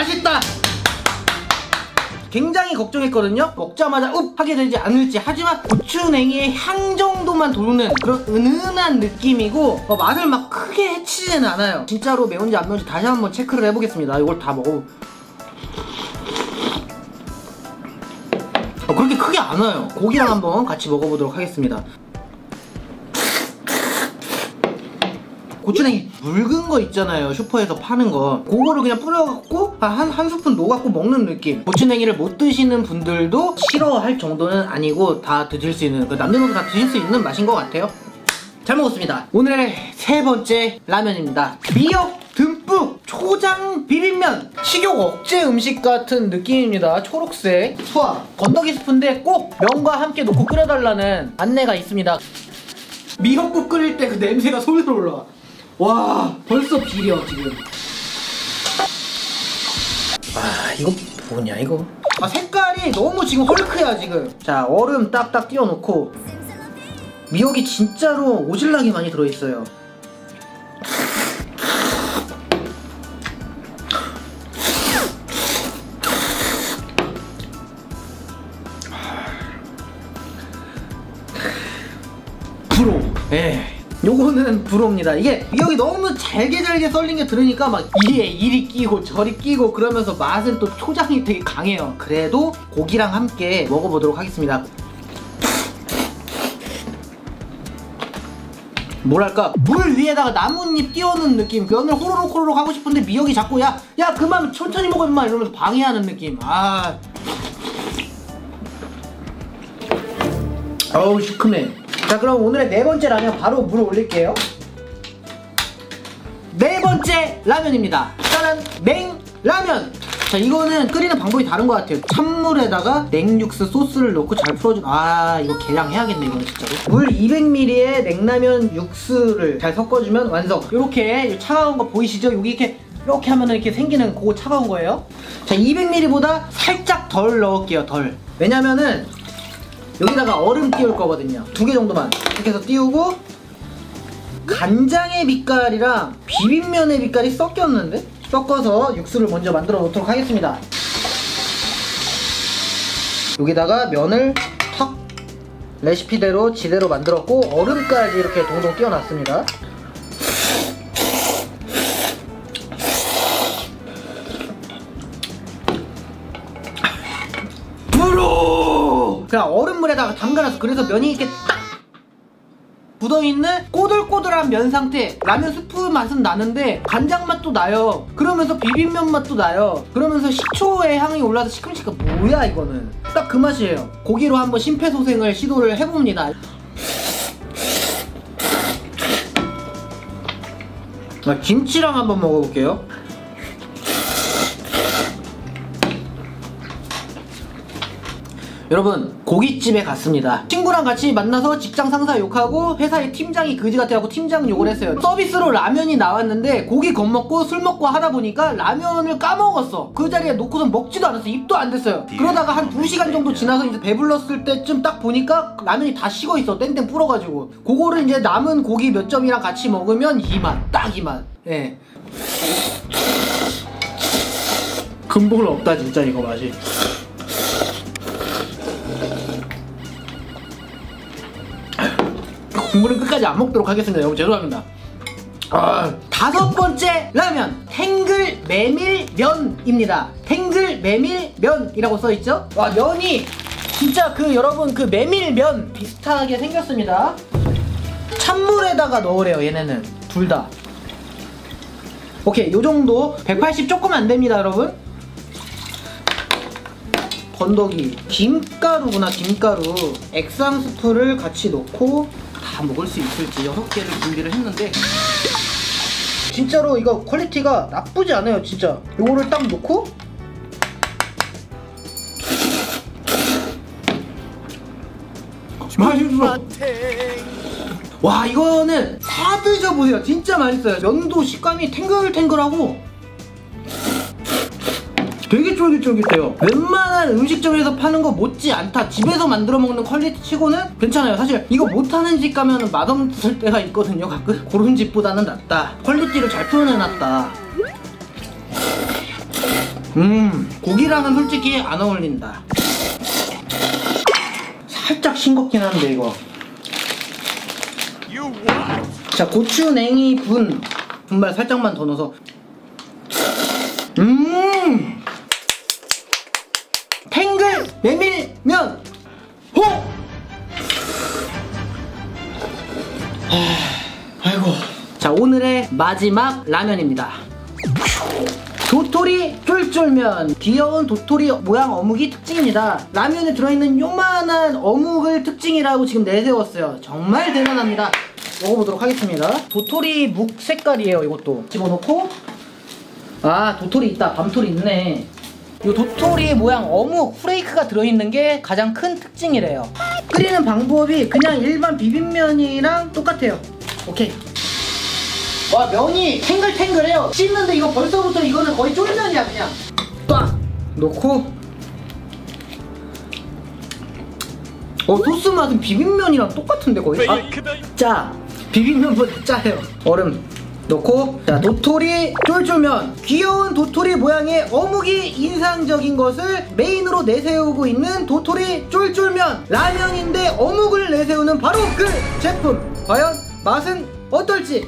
맛있다. 굉장히 걱정했거든요. 먹자마자 읍 하게 되지 않을지. 하지만 고추냉이의 향 정도만 도는 그런 은은한 느낌이고 맛을 막 크게 해치지는 않아요. 진짜로 매운지 안 매운지 다시 한번 체크를 해보겠습니다. 이걸 다 먹어. 그렇게 크게 안 와요. 고기랑 한번 같이 먹어보도록 하겠습니다. 고추냉이 묽은 거 있잖아요, 슈퍼에서 파는 거. 그거를 그냥 뿌려갖고 한 스푼 녹아갖고 먹는 느낌. 고추냉이를 못 드시는 분들도 싫어할 정도는 아니고 다 드실 수 있는, 남녀노소 다 드실 수 있는 맛인 것 같아요. 잘 먹었습니다. 오늘의 세 번째 라면입니다. 미역 듬뿍 초장 비빔면. 식욕 억제 음식 같은 느낌입니다. 초록색 수아 건더기 스프인데 꼭 면과 함께 놓고 끓여달라는 안내가 있습니다. 미역국 끓일 때 그 냄새가 솔솔 올라와. 와, 벌써 비려 지금. 아, 이거 뭐냐 이거. 아, 색깔이 너무 지금 헐크야 지금. 자, 얼음 딱딱 띄워놓고. 미역이 진짜로 오질나게 많이 들어있어요. 불호. 예. 요거는 불호입니다. 이게 미역이 너무 잘게 썰린 게 들으니까 막 이리에 이리 끼고 저리 끼고 그러면서 맛은 또 초장이 되게 강해요. 그래도 고기랑 함께 먹어보도록 하겠습니다. 뭐랄까, 물 위에다가 나뭇잎 띄워놓은 느낌. 면을 호로록 하고 싶은데 미역이 자꾸 야 그만 천천히 먹어 임마 이러면서 방해하는 느낌. 어우 시큼해. 자, 그럼 오늘의 네 번째 라면 바로 물을 올릴게요. 네 번째 라면입니다. 짜란, 냉라면. 자, 이거는 끓이는 방법이 다른 것 같아요. 찬물에다가 냉육수 소스를 넣고 잘 풀어준. 이거 계량 해야겠네 이거는 진짜로. 물 200ml에 냉라면 육수를 잘 섞어주면 완성. 이렇게 차가운 거 보이시죠? 여기 이렇게 하면은 이렇게 생기는 그거 차가운 거예요. 자, 200ml보다 살짝 덜 넣을게요. 덜. 왜냐면은 여기다가 얼음 띄울 거거든요. 2개 정도만 이렇게 해서 띄우고, 간장의 빛깔이랑 비빔면의 빛깔이 섞였는데? 섞어서 육수를 먼저 만들어 놓도록 하겠습니다. 여기다가 면을 탁 레시피대로 지대로 만들었고, 얼음까지 이렇게 동동 띄워놨습니다. 그냥 얼음물에다가 담가놔서, 그래서 면이 이렇게 딱 굳어있는 꼬들꼬들한 면 상태. 라면 스프 맛은 나는데 간장 맛도 나요. 그러면서 비빔면 맛도 나요. 그러면서 식초의 향이 올라서 시큼시큼. 뭐야 이거는. 딱 그 맛이에요. 고기로 한번 심폐소생을 시도를 해봅니다. 김치랑 한번 먹어볼게요. 여러분, 고깃집에 갔습니다. 친구랑 같이 만나서 직장 상사 욕하고 회사의 팀장이 그지 같아갖고 팀장 욕을 했어요. 서비스로 라면이 나왔는데 고기 겁먹고 술 먹고 하다 보니까 라면을 까먹었어. 그 자리에 놓고선 먹지도 않았어. 입도 안 됐어요. 그러다가 한 2시간 정도 지나서 이제 배불렀을 때쯤 딱 보니까 라면이 다 식어 있어. 땡땡 불어가지고. 그거를 이제 남은 고기 몇 점이랑 같이 먹으면 이 맛, 딱 이 맛. 예. 근본 없다 진짜 이거 맛이. 국물은 끝까지 안 먹도록 하겠습니다. 여러분 죄송합니다. 다섯 번째 라면, 탱글 메밀면입니다. 탱글 메밀면이라고 써있죠? 와, 면이 진짜 여러분 메밀면 비슷하게 생겼습니다. 찬물에다가 넣으래요 얘네는 둘 다. 오케이, 요정도 180 조금 안됩니다 여러분. 건더기, 김가루구나. 김가루 액상 스프를 같이 넣고 다 먹을 수 있을지 6개를 준비를 했는데, 진짜로 이거 퀄리티가 나쁘지 않아요 진짜. 요거를 딱 넣고 맛있어. 와, 이거는 다 드셔보세요. 진짜 맛있어요. 면도 식감이 탱글탱글하고 되게 쫄깃쫄깃해요. 웬만한 음식점에서 파는 거 못지않다. 집에서 만들어 먹는 퀄리티 치고는 괜찮아요. 사실 이거 못하는 집 가면 맛없을 때가 있거든요 가끔. 그런 집보다는 낫다. 퀄리티를 잘 표현해놨다. 고기랑은 솔직히 안 어울린다. 살짝 싱겁긴 한데 이거. 자, 고추 냉이 분말 살짝만 더 넣어서. 탱글 메밀면 호! 아이고. 자, 오늘의 마지막 라면입니다. 도토리 쫄쫄면. 귀여운 도토리 모양 어묵이 특징입니다. 라면에 들어있는 요만한 어묵을 특징이라고 지금 내세웠어요. 정말 대단합니다. 먹어보도록 하겠습니다. 도토리 묵 색깔이에요. 이것도 집어넣고. 아, 도토리 있다. 밤토리 있네. 이 도토리 모양 어묵 프레이크가 들어있는 게 가장 큰 특징이래요. 끓이는 방법이 그냥 일반 비빔면이랑 똑같아요. 오케이. 와, 면이 탱글탱글해요. 씹는데 이거 벌써부터 이거는 거의 쫄면이야. 그냥 딱 넣고. 소스 맛은 비빔면이랑 똑같은데 거의. 짜. 비빔면보다 짜요. 얼음 넣고. 자, 도토리 쫄쫄면. 귀여운 도토리 모양의 어묵이 인상적인 것을 메인으로 내세우고 있는 도토리 쫄쫄면. 라면인데 어묵을 내세우는 바로 그 제품. 과연 맛은 어떨지.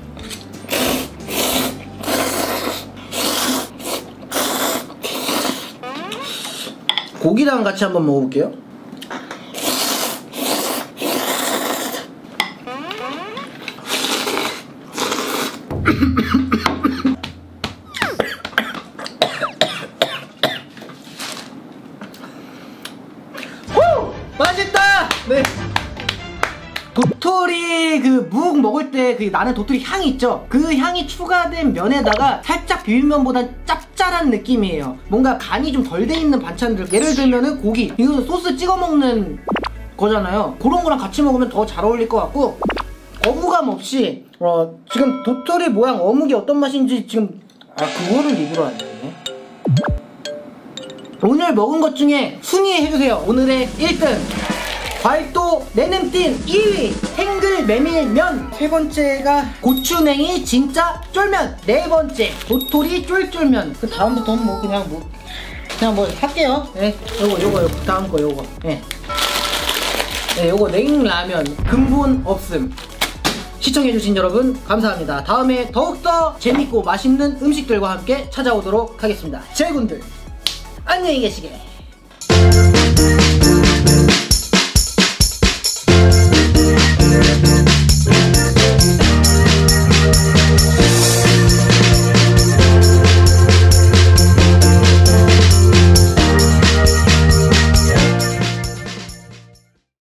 고기랑 같이 한번 먹어볼게요. 맛있다! 네. 도토리 그 묵 먹을 때 그 나는 도토리 향이 있죠? 그 향이 추가된 면에다가 살짝 비빔면보다 짭짤한 느낌이에요. 뭔가 간이 좀 덜 돼 있는 반찬들, 예를 들면은 고기, 이거 소스 찍어 먹는 거잖아요. 그런 거랑 같이 먹으면 더 잘 어울릴 것 같고, 거부감 없이 지금 도토리 모양 어묵이 어떤 맛인지 지금 그거를 리뷰로 안 되네. 오늘 먹은 것 중에 순위해주세요. 오늘의 1등 발도 내냄띤 2위 탱글 메밀면, 세 번째가 고추냉이 진짜 쫄면, 네 번째 도토리 쫄쫄면. 그 다음부터는 뭐 그냥 뭐 할게요. 네, 요거 다음 거 요거. 네, 요거 냉라면 근본 없음. 시청해주신 여러분 감사합니다. 다음에 더욱더 재밌고 맛있는 음식들과 함께 찾아오도록 하겠습니다. 제군들 안녕히 계시게.